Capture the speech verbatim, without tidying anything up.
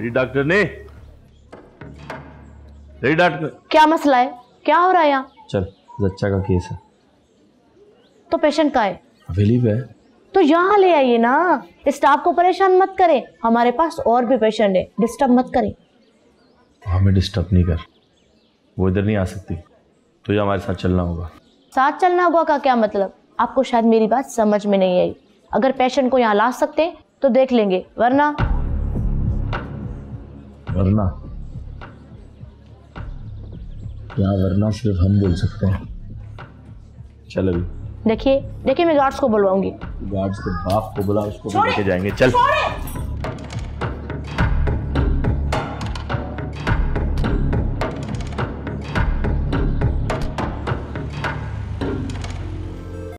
Lady doctor ने lady doctor क्या मसला है? क्या हो रहा है यहाँ? चल, जच्चा का केस है। तो पेशेंट का है? हवेली पे है। तो यहाँ ले आइए ना, स्टाफ को परेशान मत करें, हमारे पास और भी पेशेंट है, डिस्टर्ब मत करें। हमें डिस्टर्ब नहीं कर, वो इधर नहीं आ सकती, तुझे हमारे साथ चलना होगा। साथ चलना होगा का क्या मतलब? आपको शायद मेरी बात समझ में नहीं आई। अगर पेशेंट को यहाँ ला सकते तो देख लेंगे, वरना वरना यहाँ वरना सिर्फ हम बोल सकते हैं। चल अभी देखिए देखिए मैं गार्ड्स को बुलवाऊंगी। गार्ड्स के बाप को बुला, उसको भी लेके जाएंगे। चल।